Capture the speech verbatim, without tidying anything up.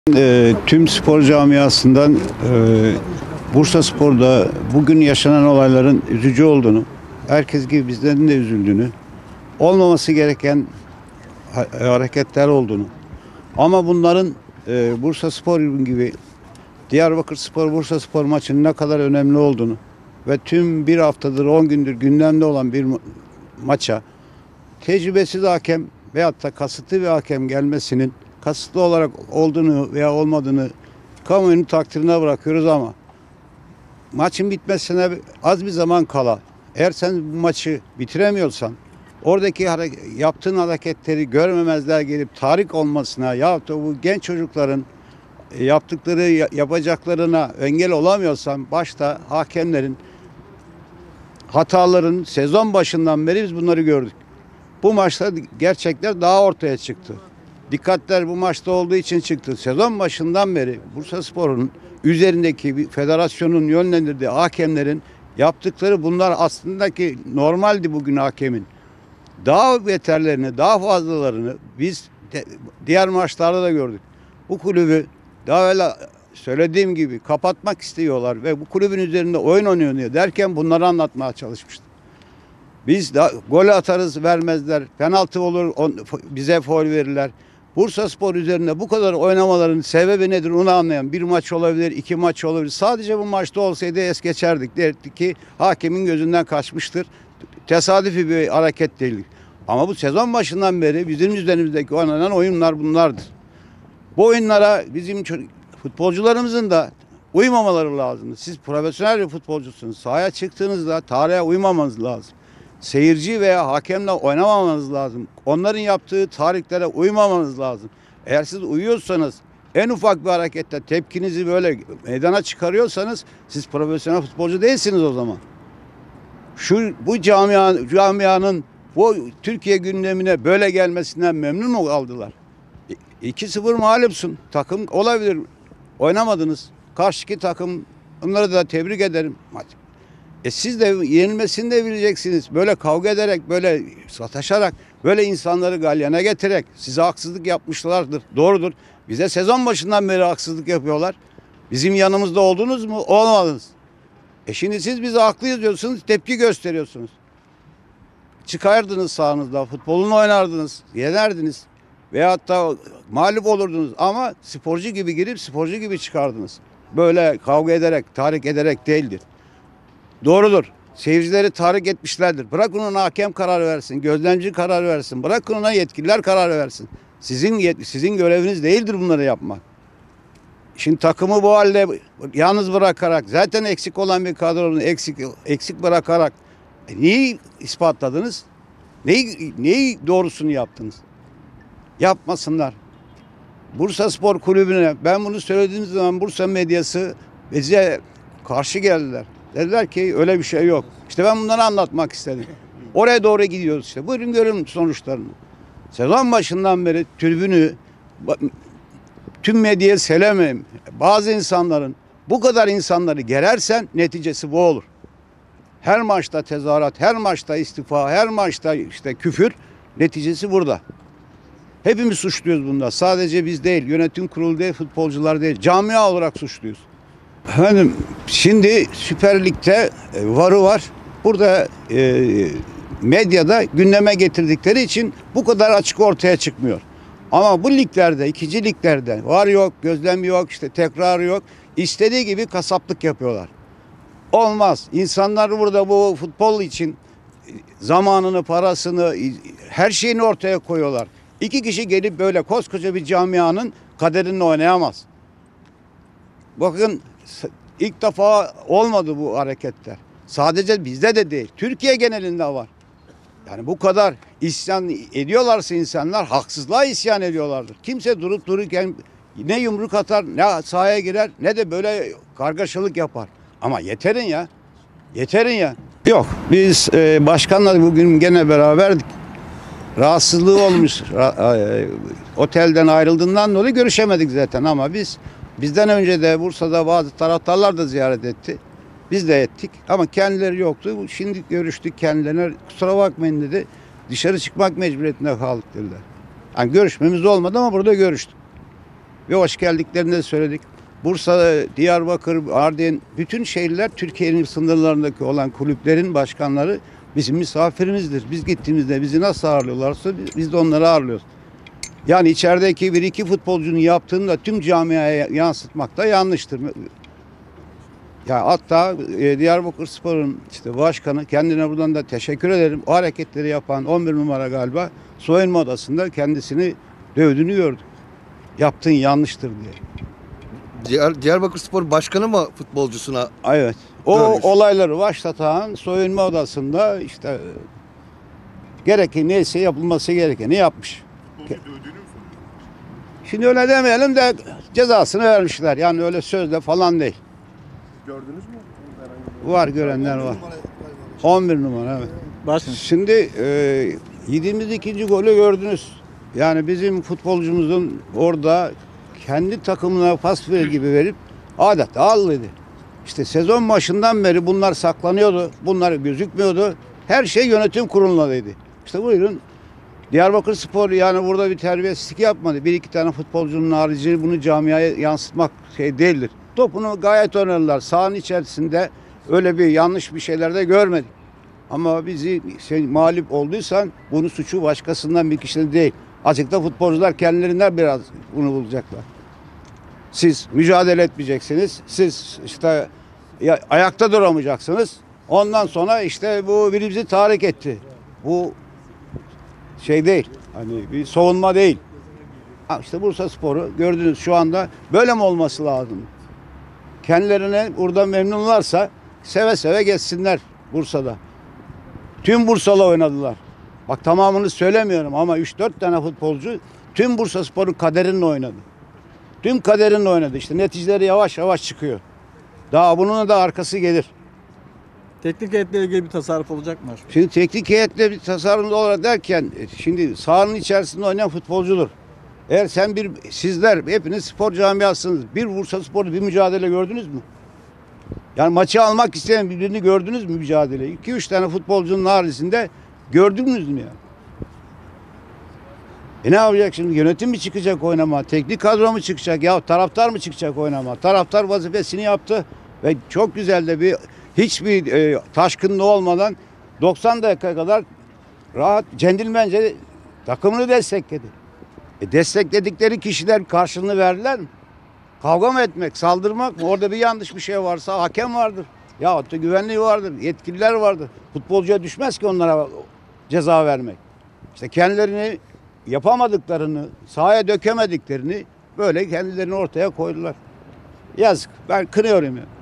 E, tüm spor camiasından e, Bursaspor'da bugün yaşanan olayların üzücü olduğunu, herkes gibi bizlerin de üzüldüğünü, olmaması gereken ha- hareketler olduğunu, ama bunların e, Bursaspor gibi Diyarbakırspor Bursaspor maçının ne kadar önemli olduğunu ve tüm bir haftadır on gündür gündemde olan bir ma- maça tecrübesiz hakem veyahut da kasıtlı bir hakem gelmesinin kasıtlı olarak olduğunu veya olmadığını kamuoyunun takdirine bırakıyoruz, ama maçın bitmesine az bir zaman kala eğer sen bu maçı bitiremiyorsan oradaki hare- yaptığın hareketleri görmemezler gelip tahrik olmasına yahut da bu genç çocukların e, yaptıkları ya- yapacaklarına engel olamıyorsan, başta hakemlerin hataların sezon başından beri biz bunları gördük. Bu maçta gerçekler daha ortaya çıktı. Dikkatler bu maçta olduğu için çıktı. Sezon başından beri Bursaspor'un üzerindeki bir federasyonun yönlendirdiği hakemlerin yaptıkları bunlar aslında ki normaldi bugün hakemin. Daha beterlerini, daha fazlalarını biz de- diğer maçlarda da gördük. Bu kulübü daha evvel söylediğim gibi kapatmak istiyorlar ve bu kulübün üzerinde oyun oynuyor derken bunları anlatmaya çalışmıştım. Biz de gol atarız vermezler. Penaltı olur on, bize faul verirler. Bursaspor üzerinde bu kadar oynamaların sebebi nedir onu anlayan, bir maç olabilir, iki maç olabilir. Sadece bu maçta olsaydı es geçerdik. Derdik ki hakemin gözünden kaçmıştır. Tesadüfi bir hareket değil. Ama bu sezon başından beri bizim üzerimizdeki oynanan oyunlar bunlardır. Bu oyunlara bizim ço- futbolcularımızın da uymamaları lazım. Siz profesyonel bir futbolcusunuz. Sahaya çıktığınızda tarihe uymamanız lazım. Seyirci veya hakemle oynamamanız lazım. Onların yaptığı tarihlere uymamanız lazım. Eğer siz uyuyorsanız, en ufak bir harekette tepkinizi böyle meydana çıkarıyorsanız siz profesyonel futbolcu değilsiniz o zaman. Şu bu camia, camianın bu Türkiye gündemine böyle gelmesinden memnun mu kaldılar? iki sıfır mağlupsun. Takım olabilir. Oynamadınız. Karşıki takım, onları da tebrik ederim. E siz de yenilmesini de bileceksiniz. Böyle kavga ederek, böyle sataşarak, böyle insanları galyana getirerek size haksızlık yapmışlardır. Doğrudur. Bize sezon başından beri haksızlık yapıyorlar. Bizim yanımızda oldunuz mu? Olmadınız. E şimdi siz bize haklıyız diyorsunuz, tepki gösteriyorsunuz. Çıkardınız sahanızda, futbolunu oynardınız, yenerdiniz. Veyahut da mağlup olurdunuz, ama sporcu gibi girip sporcu gibi çıkardınız. Böyle kavga ederek, tahrik ederek değildir. Doğrudur. Seyircileri tahrik etmişlerdir. Bırakın ona hakem karar versin, gözlemci karar versin. Bırakın ona yetkililer karar versin. Sizin yet- sizin göreviniz değildir bunları yapmak. Şimdi takımı bu halde yalnız bırakarak, zaten eksik olan bir kadronu eksik eksik bırakarak e, neyi ispatladınız? Neyi neyi doğrusunu yaptınız? Yapmasınlar. Bursaspor Kulübü'ne ben bunu söylediğim zaman Bursa medyası bize karşı geldiler. Dediler ki öyle bir şey yok. İşte ben bunları anlatmak istedim. Oraya doğru gidiyoruz işte. Buyurun görün sonuçlarını. Sezon başından beri tribünü tüm medyaya selamım. Bazı insanların, bu kadar insanları gerersen neticesi bu olur. Her maçta tezahürat, her maçta istifa, her maçta işte küfür, neticesi burada. Hepimiz suçluyuz bunda. Sadece biz değil, yönetim kurulu değil, futbolcular değil. Camia olarak suçluyuz. Efendim, şimdi Süper Lig'de e, varı var. Burada e, medyada gündeme getirdikleri için bu kadar açık ortaya çıkmıyor. Ama bu liglerde, ikinci liglerde var yok, gözlem yok, işte tekrar yok. İstediği gibi kasaplık yapıyorlar. Olmaz. İnsanlar burada bu futbol için zamanını, parasını, her şeyini ortaya koyuyorlar. İki kişi gelip böyle koskoca bir camianın kaderini oynayamaz. Bakın, ilk defa olmadı bu hareketler. Sadece bizde de değil, Türkiye genelinde var. Yani bu kadar isyan ediyorlarsa insanlar, haksızlığa isyan ediyorlardır. Kimse durup dururken ne yumruk atar, ne sahaya girer, ne de böyle kargaşalık yapar. Ama yeterin ya, yeterin ya. Yok, biz e, başkanla bugün gene beraberdik. Rahatsızlığı olmuş. Ra- e, otelden ayrıldığından dolayı görüşemedik zaten, ama biz bizden önce de Bursa'da bazı taraftarlar da ziyaret etti. Biz de ettik ama kendileri yoktu. Şimdi görüştük kendilerine. Kusura bakmayın dedi. Dışarı çıkmak mecburiyetinde kaldık dediler. Yani görüşmemiz olmadı ama burada görüştük. ve hoş geldiklerini de söyledik. Bursa, Diyarbakır, Ardahan bütün şehirler Türkiye'nin sınırlarındaki olan kulüplerin başkanları bizim misafirimizdir. Biz gittiğimizde bizi nasıl ağırlıyorlarsa biz de onları ağırlıyoruz. Yani içerideki bir iki futbolcunun yaptığını da tüm camiaya yansıtmak da yanlıştır. Ya hatta e, Diyarbakırspor'un işte başkanı, kendine buradan da teşekkür ederim. O hareketleri yapan on bir numara galiba soyunma odasında kendisini dövdüğünü gördük. Yaptığın yanlıştır diye. Diyar, Diyarbakırspor başkanı mı futbolcusuna? Evet. O Dövmüş. olayları başlatan soyunma odasında işte gereken neyse yapılması gerekeni yapmış. Şimdi öyle demeyelim de cezasını vermişler. Yani öyle sözle falan değil. Gördünüz mü? Var görenler var. on bir numara evet. Başkanım. Şimdi e, yediğimiz ikinci golü gördünüz. Yani bizim futbolcumuzun orada kendi takımına pas verir gibi verip adeta al dedi. İşte sezon başından beri bunlar saklanıyordu. Bunlar gözükmüyordu. Her şey yönetim kurulundaydı. İşte buyurun. Diyarbakırspor yani burada bir terbiyesizlik yapmadı. Bir iki tane futbolcunun harici bunu camiaya yansıtmak şey değildir. Topunu gayet oynadılar. Sahanın içerisinde öyle bir yanlış bir şeyler de görmedik. Ama bizi sen mağlup olduysan bunu suçu başkasından bir kişinin değil. Açıkta futbolcular kendilerinden biraz bunu bulacaklar. Siz mücadele etmeyeceksiniz. Siz işte ya, ayakta duramayacaksınız. Ondan sonra işte bu bizi tahrik etti. Bu şey değil. Hani bir savunma değil. Ha işte Bursaspor'u gördünüz şu anda böyle mi olması lazım? Kendilerine burada memnunlarsa seve seve geçsinler Bursa'da. Tüm Bursalı oynadılar. Bak tamamını söylemiyorum ama üç dört tane futbolcu tüm Bursaspor'un kaderini oynadı. Tüm kaderini oynadı. İşte neticeleri yavaş yavaş çıkıyor. Daha bunun da arkası gelir. Teknik heyetle ilgili bir tasarruf olacak mı? Şimdi teknik heyetle bir tasarruf olarak derken şimdi sahanın içerisinde oynayan futbolcudur. Eğer sen bir sizler hepiniz spor camiasınız. Bir Bursaspor'da bir mücadele gördünüz mü? Yani maçı almak isteyen birbirini gördünüz mü mücadele? iki üç tane futbolcunun haricinde gördünüz mü yani? E ne yapacak şimdi? Yönetim mi çıkacak oynama? Teknik kadro mu çıkacak? Ya taraftar mı çıkacak oynama? Taraftar vazifesini yaptı ve çok güzel de bir hiçbir e, taşkınlığı olmadan doksan dakika kadar rahat centilmence takımını destekledi. E destekledikleri kişiler karşılığını verdiler mi? Kavga mı etmek, saldırmak mı? Orada bir yanlış bir şey varsa hakem vardır. Yahut da güvenliği vardır, yetkililer vardır. Futbolcuya düşmez ki onlara ceza vermek. İşte kendilerini yapamadıklarını, sahaya dökemediklerini böyle kendilerini ortaya koydular. Yazık. Ben kınıyorum ya.